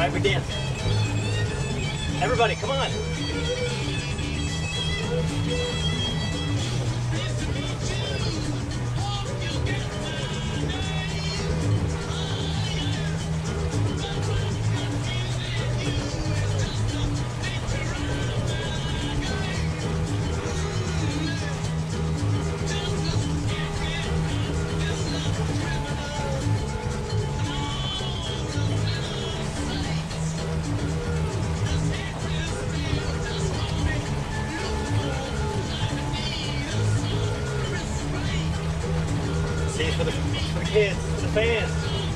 right, we dance. Everybody, come on. See, it's for the kids, for the fans.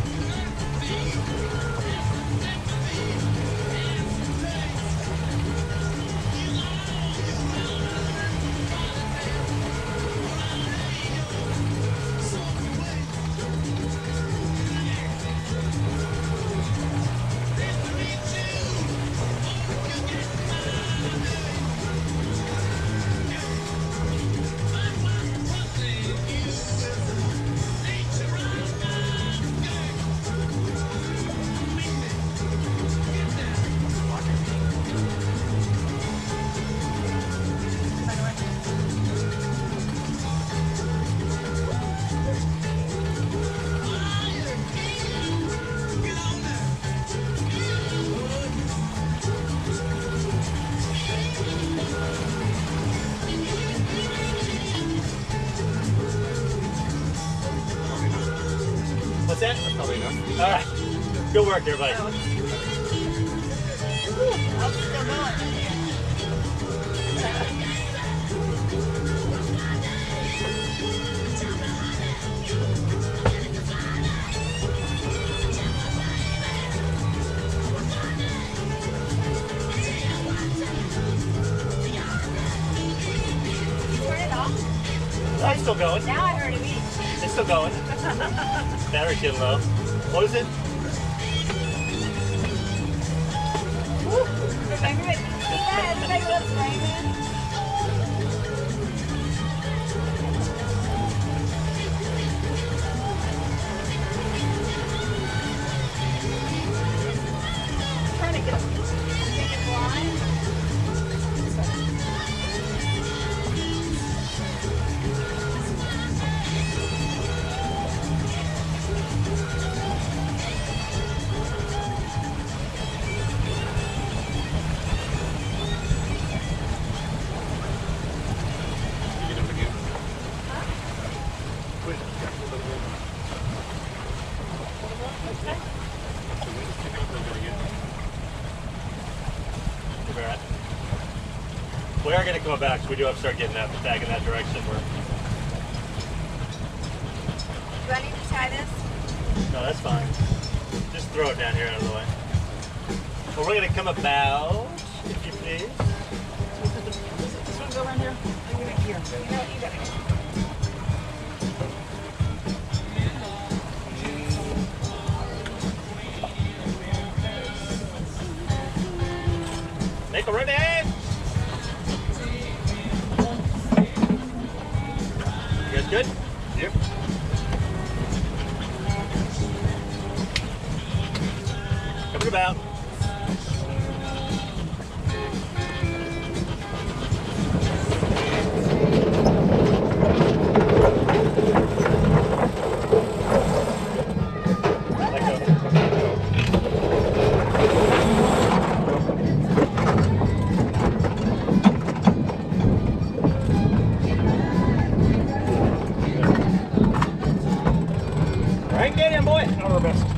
What's that? Probably not. All right. Good work, everybody. I'm still going. Turn it off. I'm still going. Now I heard it beat. It's still going. Battery's getting low. What is it? Remember it? See that? Everybody loves Raymond. Trying to get a big line. We are going to come back, so we do have to start getting that back in that direction. Do I need to tie this? No, that's fine. Just throw it down here out of the way. Well, we're going to come about, if you please. Does this one go around here? I'm going to here. You know, you gotta go. Make a ready! You guys good? Yep. Coming about. Let go. Right, get him, boy. Not our best.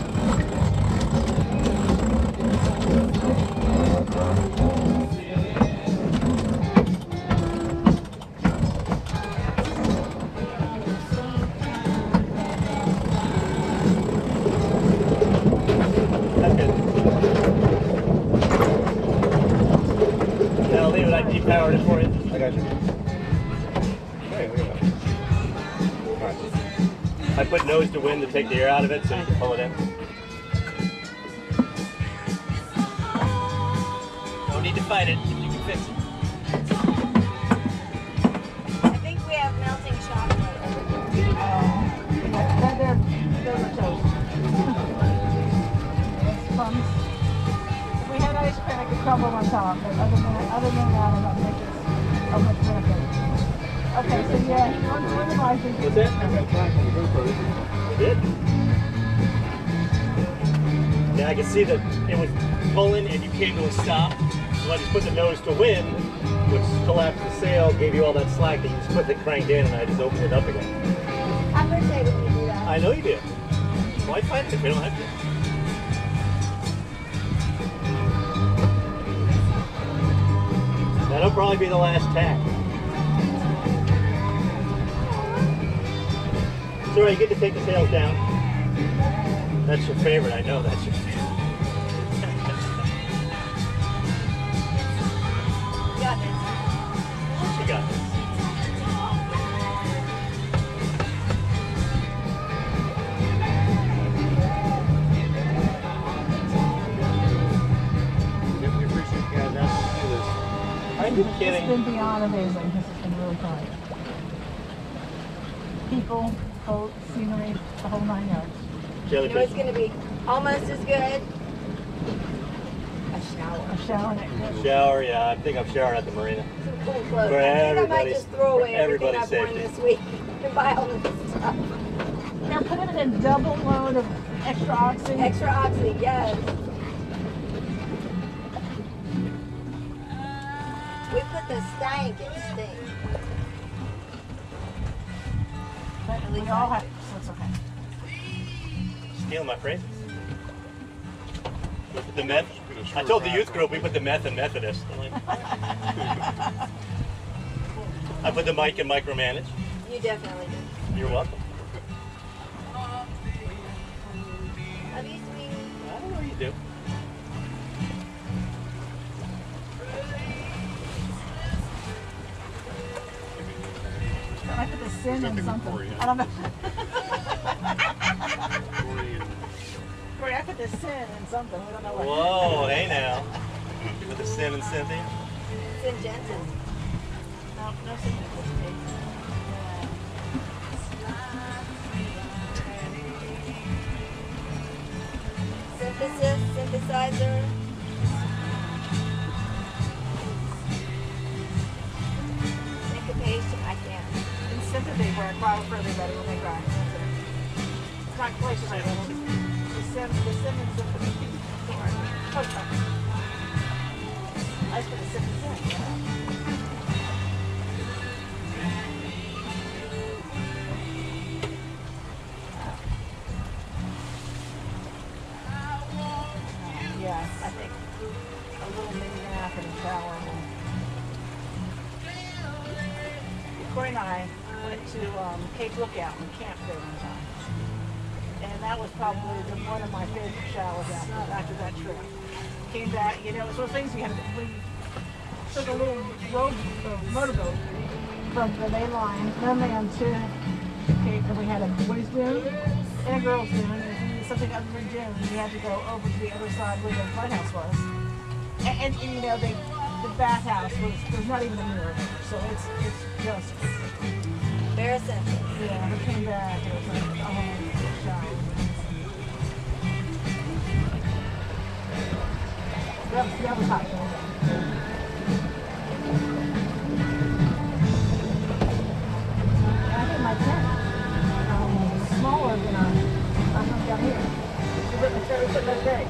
That's good. Now leave it, I depowered it for you. I got you. Hey, look at that. Nice. I put nose to wind to take the air out of it so you can pull it in. No need to fight it, you can fix it. I think we have melting chocolate. Those are toast. Plums. trouble on top, but other than that, I don't think it's of much benefit. Okay, so yeah, he organizes. What's that? I got track on the GoPro. You did? Yeah, I can see that it was pulling and you came to a stop. So I just put the nose to wind, which collapsed the sail, gave you all that slack, and you just put the crank in, and I just opened it up again. I appreciate when you do that. I know you did. Why fight it if we don't have to? That'll probably be the last tack. Sorry, you get to take the sails down. That's your favorite, I know that's your favorite. You got this. She got this. Definitely appreciate you guys asking me to do this. Are you It's kidding? been beyond amazing. This has been really fun. People, boat, scenery, the whole 9 yards. You know Jellyfish. it's going to be almost as good. A shower. A shower next Shower, yeah, I think I'm showering at the marina. Some cool clothes. For I think I might everybody's- just throw away for everything everybody's I've worn safety. this week and buy all this stuff. They're putting it in double load of extra oxy. Extra oxy, yes. We put the stank in stink. But we all have, so it's okay. Stealing my phrases. We put the meth. I told the youth group we put the meth in Methodist. I'm like, I put the mic in micromanage. You definitely did. You're welcome. Love you, sweetie. I don't know what you do. I put the sin in Something something. for you. I don't know. Corey and Corey, I put the sin in something. We don't know what. Whoa, hey now. You put the sin in Cynthia. Sin Jensen. No, no sin in this case. Synthesis, synthesizer. Syncopation, I can't. In sympathy, where I cry for everybody when they cry. That's it. It's not quite so much. The sin in sympathy. Okay. I just put the sin in sin. Yeah. Yes, I think a little mini nap and a shower. Corey and I went to Cape Lookout and camped there one time. And that was probably one of my favorite showers after that trip. Came back, you know, it was one of those things we took a little motorboat from the main line, Merman to Cape, and we had a boys' dune and a girls' dune. And if we needed something other than dune, we had to go over to the other side where the lighthouse was. And you know, the bathhouse there's not even a mirror there, so it's just, Very sensitive. yeah, we came back, it was like, oh, shower. That was hot. I think my tent is smaller than I'm down here. It's very big.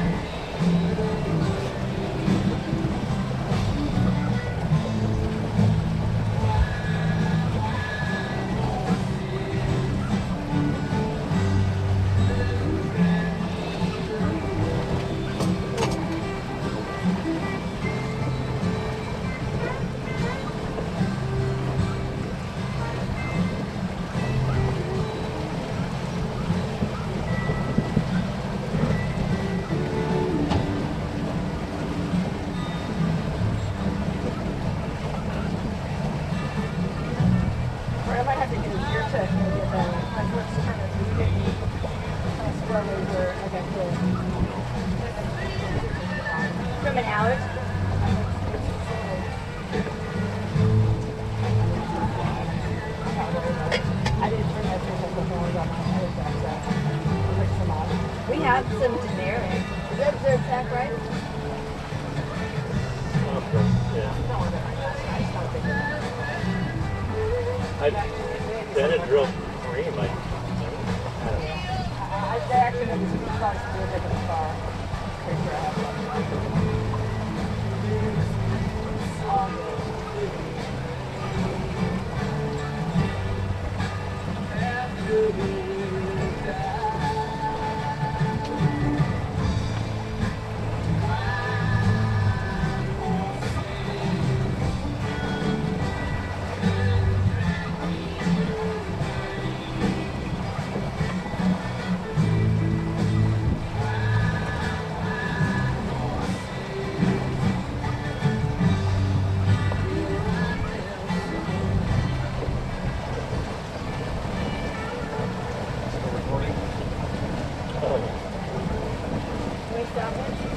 I might have to get a gear check and get that. My foot's turning. It's getting kind of squirrely where I got the. From an allergy. I didn't turn that thing up before I got my head back, so I'll mix them all. We have some generic. Is that Zyrtec, right? I back to the bed. Benadryl cream. I don't know. I actually never seen the car, so they're in the car. Pretty sure I have one. Oh. Can we stop it?